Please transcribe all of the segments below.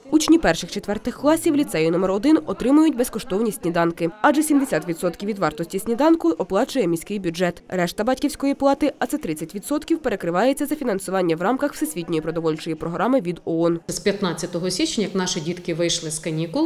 Учні перших-четвертих класів ліцею номер 1 отримують безкоштовні сніданки, адже 70% від вартості сніданку оплачує міський бюджет. Решта батьківської плати, а це 30%, перекривається за фінансування в рамках Всесвітньої продовольчої програми від ООН. З 15 січня, як наші дітки вийшли з канікул,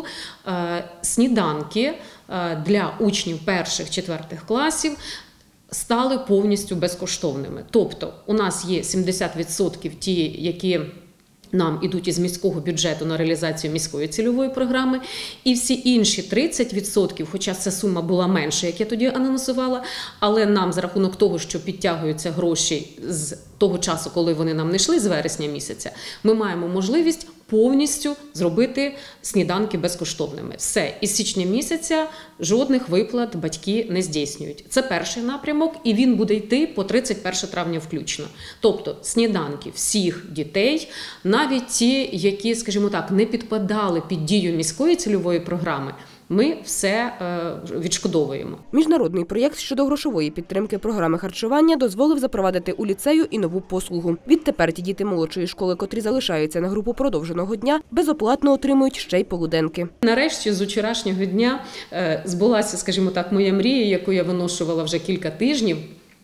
сніданки для учнів перших-четвертих класів стали повністю безкоштовними. Тобто у нас є 70% ті, які нам ідуть із міського бюджету на реалізацію міської цільової програми, і всі інші 30%, хоча ця сума була менша, як я тоді анонсувала, але нам за рахунок того, що підтягуються гроші з того часу, коли вони нам не йшли, з вересня місяця, ми маємо можливість повністю зробити сніданки безкоштовними. Все, із січня місяця жодних виплат батьки не здійснюють. Це перший напрямок, і він буде йти по 31 травня включно. Тобто сніданки всіх дітей, навіть ті, які, скажімо так, не підпадали під дію міської цільової програми, ми все відшкодовуємо. Міжнародний проєкт щодо грошової підтримки програми харчування дозволив запровадити у ліцею і нову послугу. Відтепер ті діти молодшої школи, котрі залишаються на групу продовженого дня, безоплатно отримують ще й полуденки. Нарешті, з вчорашнього дня збулася, скажімо так, моя мрія, яку я виношувала вже кілька тижнів.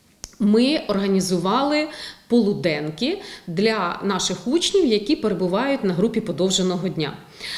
Ми організували полуденки для наших учнів, які перебувають на групі подовженого дня.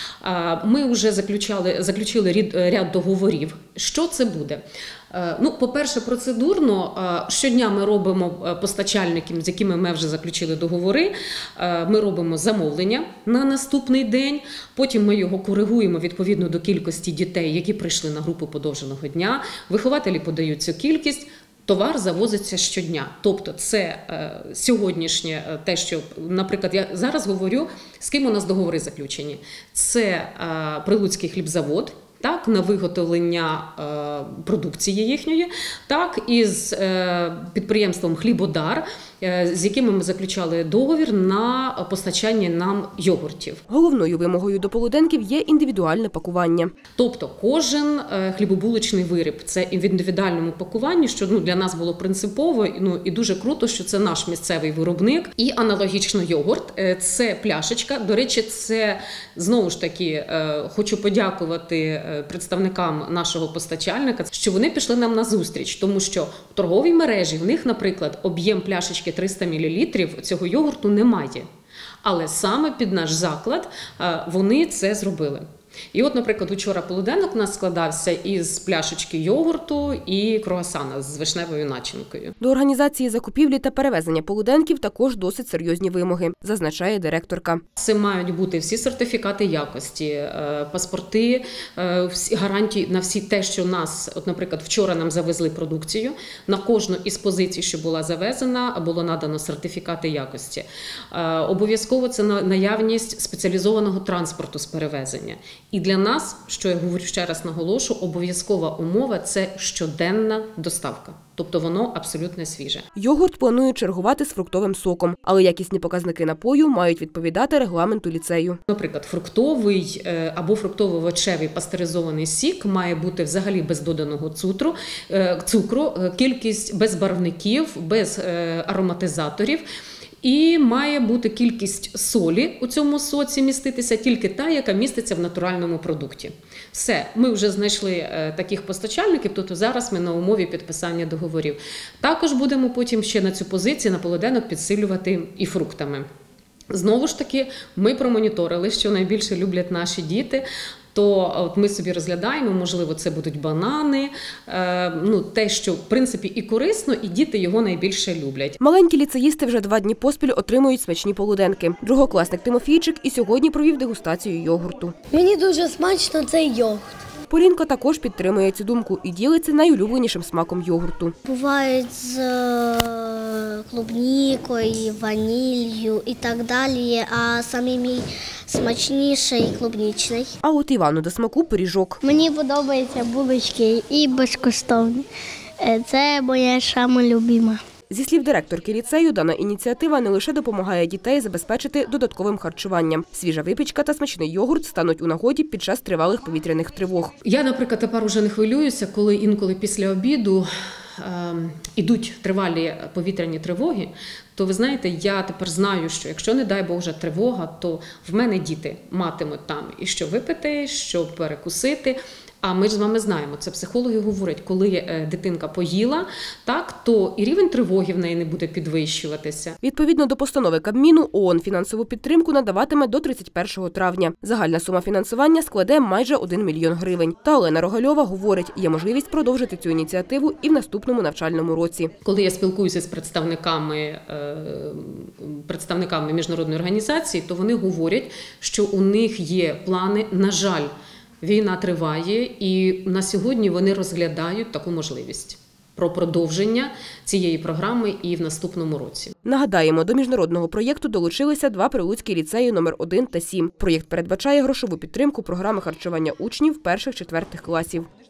Ми вже заключили ряд договорів. Що це буде? По-перше, процедурно, щодня ми робимо постачальникам, з якими ми вже заключили договори, ми робимо замовлення на наступний день, потім ми його коригуємо відповідно до кількості дітей, які прийшли на групу подовженого дня, вихователі подають цю кількість, товар завозиться щодня. Тобто це сьогоднішнє те, що, наприклад, я зараз говорю, з ким у нас договори заключені. Це Прилуцький хлібзавод, так, на виготовлення продукції їхньої, так, і з підприємством «Хлібодар», з якими ми заключали договір на постачання нам йогуртів. Головною вимогою до полуденків є індивідуальне пакування. Тобто кожен хлібобулочний виріб – це в індивідуальному пакуванні, що для нас було принципово, і дуже круто, що це наш місцевий виробник. І аналогічно йогурт – це пляшечка. До речі, це, знову ж таки, хочу подякувати представникам нашого постачальника, що вони пішли нам на зустріч, тому що в торговій мережі в них, наприклад, об'єм пляшечки 300 мл цього йогурту немає. Але саме під наш заклад вони це зробили. І от, наприклад, вчора полуденок у нас складався із пляшечки йогурту і круасана з вишневою начинкою. До організації закупівлі та перевезення полуденків також досить серйозні вимоги, зазначає директорка. Це мають бути всі сертифікати якості, паспорти, гарантії на всі те, що нас, от, наприклад, вчора нам завезли продукцію, на кожну із позицій, що була завезена, було надано сертифікати якості. Обов'язково це наявність спеціалізованого транспорту з перевезення. І для нас, що я говорю ще раз наголошу, обов'язкова умова – це щоденна доставка. Тобто воно абсолютно свіже. Йогурт планують чергувати з фруктовим соком, але якісні показники напою мають відповідати регламенту ліцею. Наприклад, фруктовий або фруктово-овочевий пастеризований сік має бути взагалі без доданого цукру, кількість без барвників, без ароматизаторів. І має бути кількість солі у цьому соці міститися тільки та, яка міститься в натуральному продукті. Все, ми вже знайшли таких постачальників, тобто зараз ми на умові підписання договорів. Також будемо потім ще на цю позицію, на полуденок підсилювати і фруктами. Знову ж таки, ми промоніторили, що найбільше люблять наші діти. То от ми собі розглядаємо, можливо, це будуть банани, те, що, в принципі, і корисно, і діти його найбільше люблять. Маленькі ліцеїсти вже 2 дні поспіль отримують смачні полуденки. Другокласник Тимофійчик і сьогодні провів дегустацію йогурту. Мені дуже смачно цей йогурт. Полінка також підтримує цю думку і ділиться найулюбленішим смаком йогурту. Бувають з клубнікою, ваніллю і так далі, а самий мій смачніший клубнічний. А от Івану до смаку пиріжок. Мені подобаються булочки і безкоштовні. Це моя сама любима. Зі слів директорки ліцею, дана ініціатива не лише допомагає дітей забезпечити додатковим харчуванням. Свіжа випічка та смачний йогурт стануть у нагоді під час тривалих повітряних тривог. Я, наприклад, тепер уже не хвилююся, коли інколи після обіду ідуть тривалі повітряні тривоги, то ви знаєте, я тепер знаю, що якщо, не дай Боже, тривога, то в мене діти матимуть там і що випити, що перекусити. А ми ж з вами знаємо, це психологи говорять, коли дитинка поїла, так, то і рівень тривоги в неї не буде підвищуватися. Відповідно до постанови Кабміну, ООН фінансову підтримку надаватиме до 31 травня. Загальна сума фінансування складе майже 1 мільйон гривень. Та Олена Рогальова говорить, є можливість продовжити цю ініціативу і в наступному навчальному році. Коли я спілкуюся з представниками міжнародної організації, то вони говорять, що у них є плани, на жаль, війна триває, і на сьогодні вони розглядають таку можливість про продовження цієї програми і в наступному році. Нагадаємо, до міжнародного проєкту долучилися 2 прилуцькі ліцеї номер 1 та 7. Проєкт передбачає грошову підтримку програми харчування учнів перших-четвертих класів.